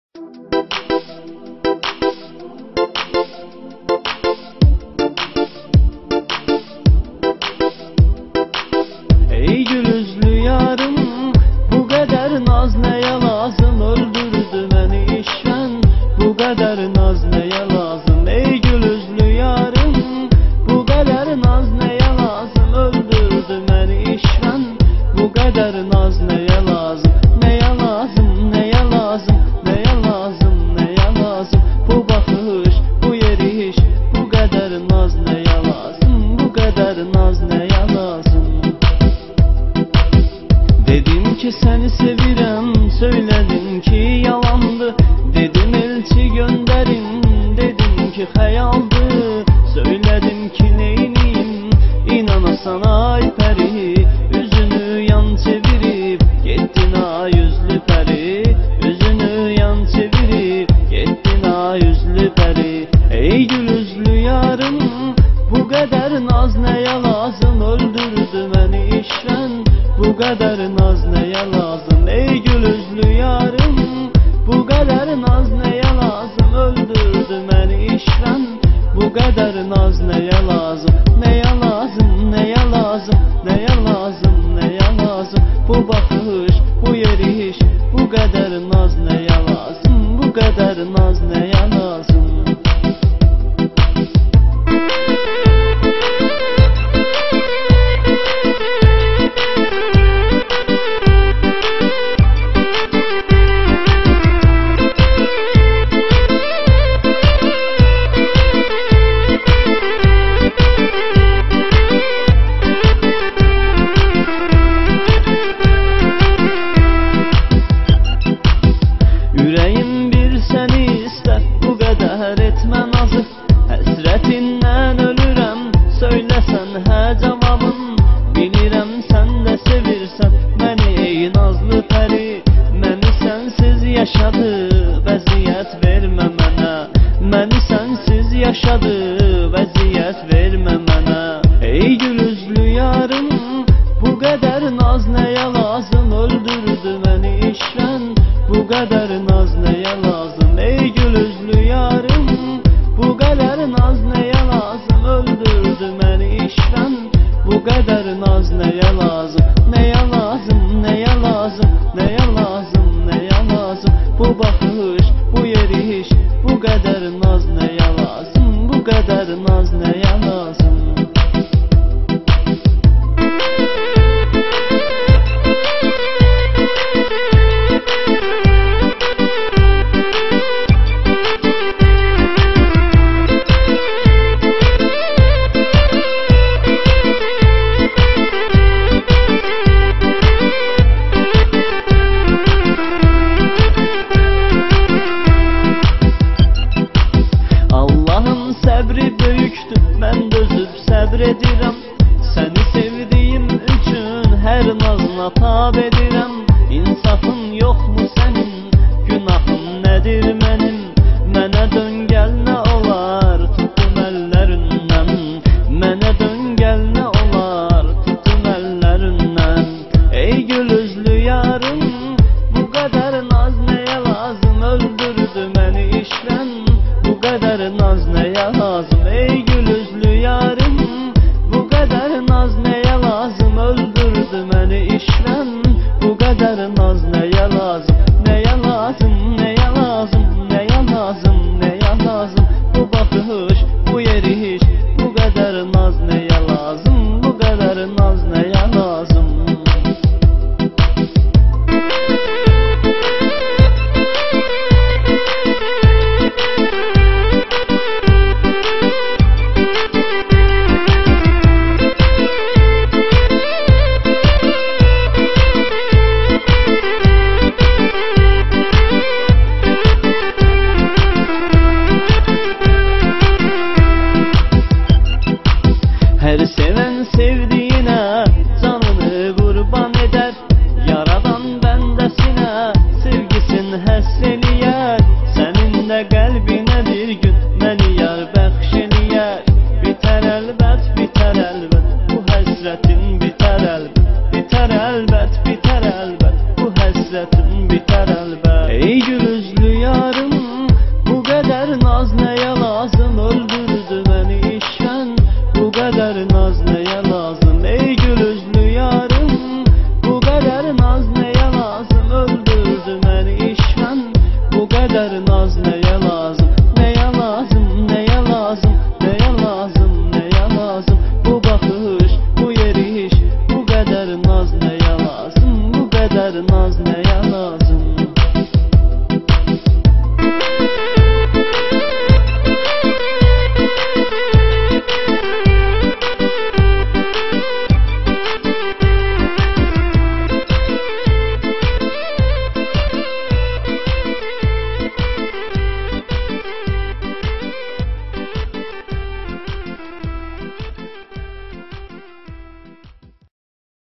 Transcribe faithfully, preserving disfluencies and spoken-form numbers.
Ey gülüzlü yarım, bu kadar naz neye lazım? Öldürdü beni işven, bu kadar naz neye lazım? Ey gülüzlü yarım, bu kadar naz neye lazım? Öldürdü beni işven, bu kadar naz neye lazım? Neye lazım, neye lazım, neye lazım, neye lazım? Bu bakış, bu yeriş, bu kadar naz neye lazım? Bu kadar naz neye lazım? Dedim ki seni sevirem, söyledin ki yalandı. Dedim elçi gönderin, dedim ki hayaldı. Söyledim ki neyniyim, inanasan ay peri. Yüzünü yan çevirip gittin ay yüzlü peri. Yüzünü yan çevirip gittin ay yüzlü peri. Ey gülüzlü yarım, bu kadar naz neye lazım? Öldürdü beni işven, bu kadar naz neye lazım? Ey gülüzlü yarım, bu kadar naz neye lazım? Öldürdü beni işven, bu kadar naz neye lazım? Neye lazım, neye lazım, neye lazım, neye lazım? Bu bakış, bu yeriş, bu kadar naz neye lazım? Bu kadar naz neye lazım? Yüreğim bir seni ister, bu kadar etme nazı. Həsrətindən ölürəm, söyləsən hə cavabım. Bilirəm sən də sevirsən məni ey nazlı pəri. Məni sənsiz yaşadı, vəziyyət vermə mənə. Məni sənsiz yaşadı, vəziyyət vermə mənə. Ey gülüzlü yarım, bu qədər naz nəyə lazım? Öldürdü məni işvən, bu kadar naz neye lazım? Ey gülüzlü yarım, bu kadar naz neye lazım? Öldürdü beni işven, bu kadar naz neye lazım? Neye lazım, neye lazım, neye lazım, neye lazım? Bu bakış, bu yeriş, bu kadar naz neye lazım? Bu kadar naz neye lazım? Səbri böyükdür, mən dözüb səbr edirəm. Səni sevdiyim üçün hər nazına tab edirəm. İnsafın yoxmu sənin, günahım nədir mənim? Mənə dön gəl nə olar, tutun əllərindən. Mənə dön gəl nə olar, tutun əllərindən. Ey gülüzlü yarım, bu qədər naz nəyə lazım? Öldürdü məni işvən, bu kadar naz neye lazım? Ey gülüzlü yarım, bu kadar naz neye lazım? Öldürdü beni işven, bu kadar naz neye lazım? Neye lazım, neye lazım, neye lazım, neye lazım? Bu bakış, bu yeriş, bu kadar naz neye lazım? Bu kadar naz neye lazım? Her seven sevdiğine canını kurban eder. Yaradan bendesine sevgisin həsreliyər. Senin de kalbine bir gün məni yar bəxş eləyər. Biter elbet, biter elbet, bu həsrətin biter elbet. Biter elbet, biter elbet, bu həsrətin biter elbet. Ey gülüzlü yar qədər naz nə yarar?